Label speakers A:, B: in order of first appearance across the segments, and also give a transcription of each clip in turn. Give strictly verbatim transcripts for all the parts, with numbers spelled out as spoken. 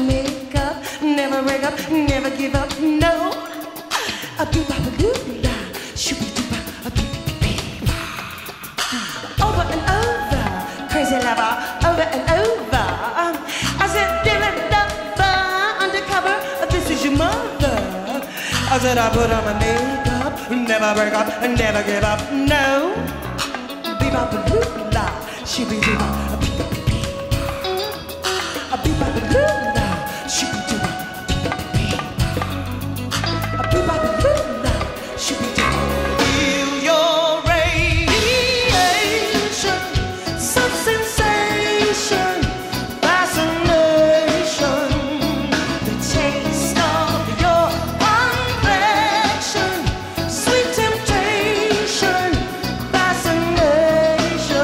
A: makeup, never break up, never give up, no. A beep a doo da, shoo doo a beep beep beep. Over and over, crazy lover, over and over. I said, Dylan Duffer, undercover, this is your mother. I said, I put on my makeup, never break up, never give up, no. Beep a doo da, shoo doo a beep beep beep. A beep a doo da, shoo doo a beep beep beep. A beep a doo da, shoo doo. Feel your radiation, some sensation, fascination, the taste of your complexion, sweet temptation, fascination.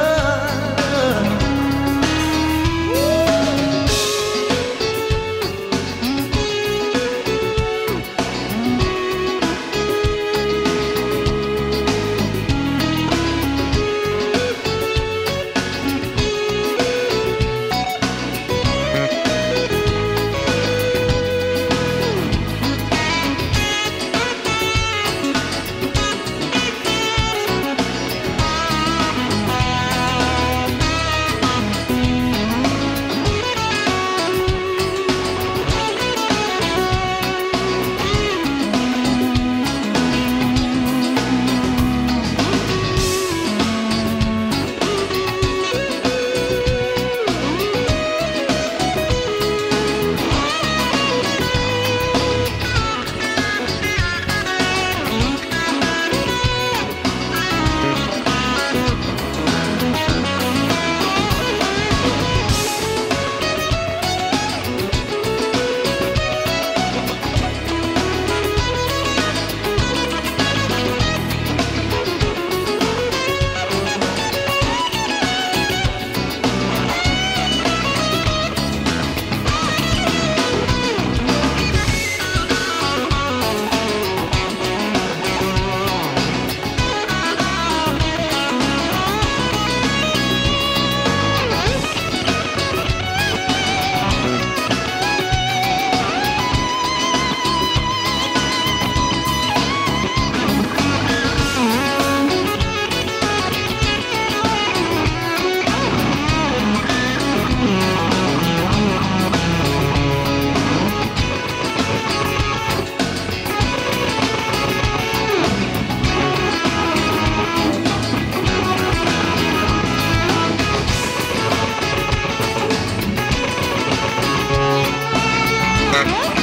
B: Huh?